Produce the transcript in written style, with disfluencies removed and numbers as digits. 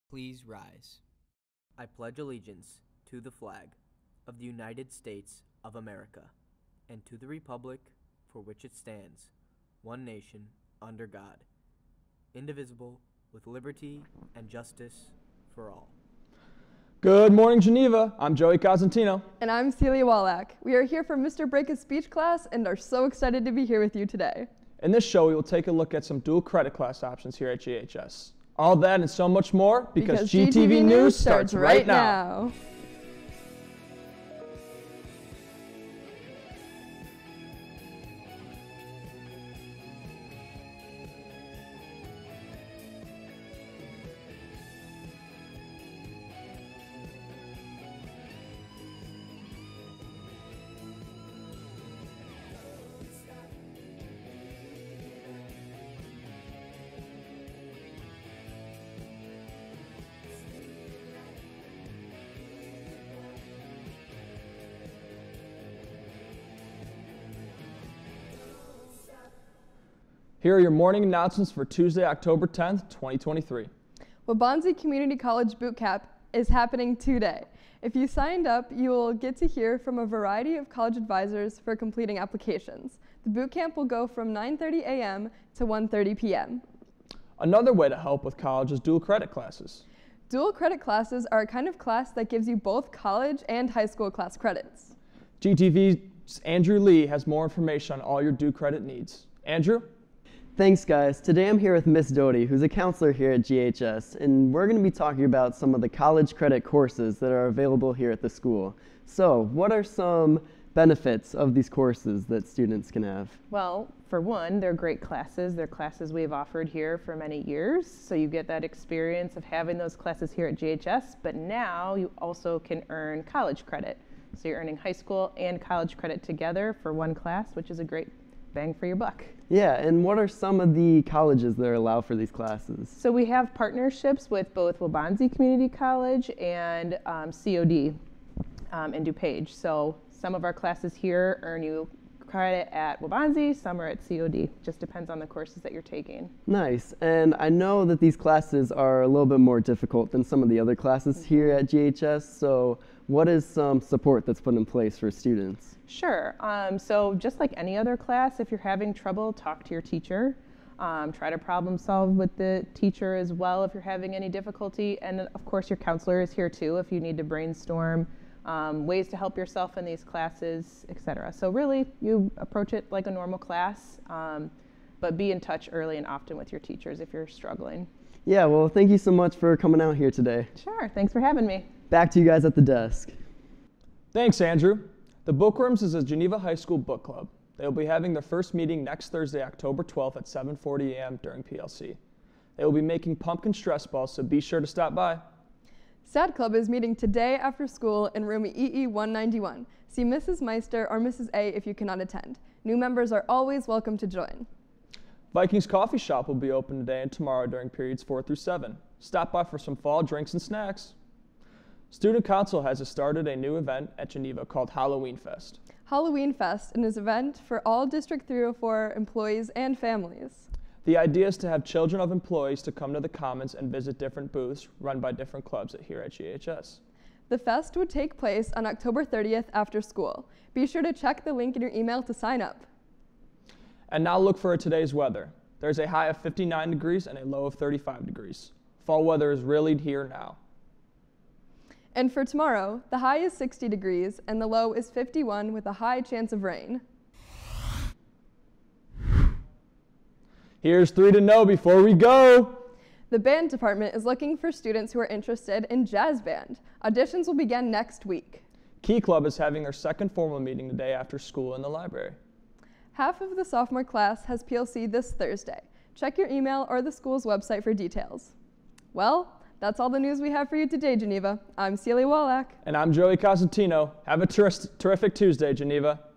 Please rise. I pledge allegiance to the flag of the United States of America and to the republic for which it stands, one nation, under God, indivisible, with liberty and justice for all. Good morning, Geneva. I'm Joey Cosentino. And I'm Celia Wallach. We are here for Mr. Breaka's speech class and are so excited to be here with you today. In this show, we will take a look at some dual credit class options here at GHS. All that and so much more because GTV News starts right now. Here are your morning announcements for Tuesday, October 10th, 2023. Waubonsie Community College Boot Camp is happening today. If you signed up, you will get to hear from a variety of college advisors for completing applications. The boot camp will go from 9:30 a.m. to 1:30 p.m. Another way to help with college is dual credit classes. Dual credit classes are a kind of class that gives you both college and high school class credits. GTV's Andrew Lee has more information on all your dual credit needs. Andrew? Thanks, guys. Today I'm here with Miss Doty, who's a counselor here at GHS, and we're going to be talking about some of the college credit courses that are available here at the school. So, what are some benefits of these courses that students can have? Well, for one, they're great classes. They're classes we've offered here for many years, so you get that experience of having those classes here at GHS, but now you also can earn college credit. So you're earning high school and college credit together for one class, which is a great bang for your buck. Yeah, and what are some of the colleges that allow for these classes? So we have partnerships with both Waubonsie Community College and COD in DuPage. So some of our classes here earn you credit at Waubonsie, some are at COD. Just depends on the courses that you're taking. Nice, and I know that these classes are a little bit more difficult than some of the other classes here at GHS, so what is some support that's put in place for students? Sure. So just like any other class, if you're having trouble, talk to your teacher. Try to problem solve with the teacher as well if you're having any difficulty. And of course, your counselor is here too if you need to brainstorm ways to help yourself in these classes, etc. So really, you approach it like a normal class, but be in touch early and often with your teachers if you're struggling. Yeah, well, thank you so much for coming out here today. Sure. Thanks for having me. Back to you guys at the desk. Thanks, Andrew. The Bookworms is a Geneva High School book club. They will be having their first meeting next Thursday, October 12th at 7:40 a.m. during PLC. They will be making pumpkin stress balls, so be sure to stop by. STAD Club is meeting today after school in room EE 191. See Mrs. Meister or Mrs. A if you cannot attend. New members are always welcome to join. Vikings Coffee Shop will be open today and tomorrow during periods 4 through 7. Stop by for some fall drinks and snacks. Student Council has started a new event at Geneva called Halloween Fest. Halloween Fest is an event for all District 304 employees and families. The idea is to have children of employees to come to the Commons and visit different booths run by different clubs here at GHS. The fest would take place on October 30th after school. Be sure to check the link in your email to sign up. And now look for today's weather. There's a high of 59 degrees and a low of 35 degrees. Fall weather is really here now. And for tomorrow, the high is 60 degrees and the low is 51 with a high chance of rain. Here's 3 to know before we go. The band department is looking for students who are interested in jazz band. Auditions will begin next week. Key Club is having their second formal meeting today after school in the library. Half of the sophomore class has PLC this Thursday. Check your email or the school's website for details. Well, that's all the news we have for you today, Geneva. I'm Celia Wallach. And I'm Joey Cosentino. Have a terrific Tuesday, Geneva.